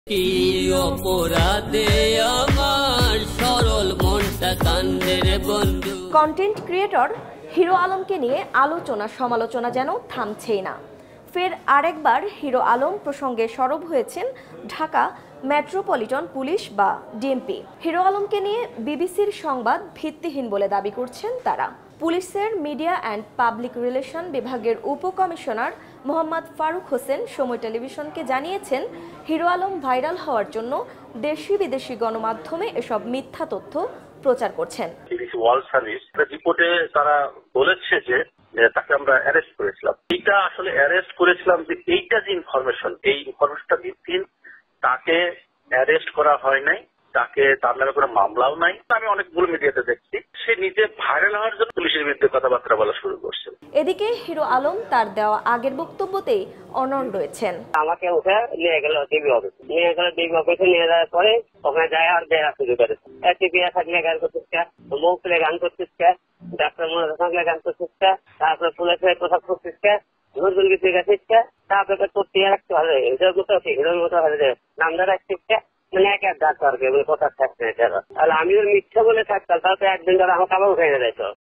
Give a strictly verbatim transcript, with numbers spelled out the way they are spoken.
কি অপরাধে আমার সরল মনটা কান্দের বন্ধু। কন্টেন্ট ক্রিয়েটর হিরো আলমকে নিয়ে আলোচনা সমালোচনা যেন থামছেই না। ফের আরেকবার হিরো আলম প্রসঙ্গে সরব হয়েছেন ঢাকা মেট্রোপলিটন পুলিশ বা ডিএমপি। হিরো আলমকে নিয়ে বিবিসির সংবাদ ভিত্তিহীন বলে দাবি করছেন তারা। পুলিশের মিডিয়া অ্যান্ড পাবলিক রিলেশন বিভাগের উপকমিশনার মোহাম্মদ ফারুক হোসেন সময় টেলিভিশনকে জানিয়েছেন, হিরো আলম ভাইরাল হওয়ার জন্য দেশি বিদেশি গণমাধ্যমে এসব মিথ্যা তথ্য প্রচার করছেন। বিবিসি ওয়ার্ল্ড সার্ভিস রিপোর্টে তারা বলেছে যে তাকে আমরা অ্যারেস্ট করেছিলাম। এইটা আসলে অ্যারেস্ট করেছিলাম যে এইটা যে ইনফরমেশন, এই ইনফরমেশনটা ভিত্তিহীন। তাকে অ্যারেস্ট করা হয় নাই, তাকে তার নামে কোনো মামলাও নাই। আমি অনেকগুলো মিডিয়াতে দেখছি সে নিজে ভাইরাল হওয়ার জন্য পুলিশের বিরুদ্ধে কথাবার্তা বলা শুরু করছে। এদিকে হিরো আলম তার দেওয়া আগের বক্তব্যতেই অনড় রয়েছেন। আমাকে উঠে নিয়ে গেল ডিবি অফিস, নিয়ে গেল ডিবি অফিসে নিয়ে যাওয়ার পরে ওখানে যায় আর দেয়া শুরু করেছে। টিভি থাকলে গান করছিস কে, মুখ তুলে গান করছিস কে, ডাক্তার মনে থাকলে গান করছিস কে, তারপরে পুলিশের পোশাক করছিস কে, নজরুল গীতি গাছিস কে, তারপরে তোর টিয়া রাখতে হবে, হিরোর মতো হিরোর মতো হবে নামটা রাখছিস কে, মানে এক এক ডাক্তার কে কথা থাকছে। তাহলে আমি ওর মিথ্যা বলে থাকতাম, তাহলে একদিন ধরে আমাকে আবার উঠে যেত।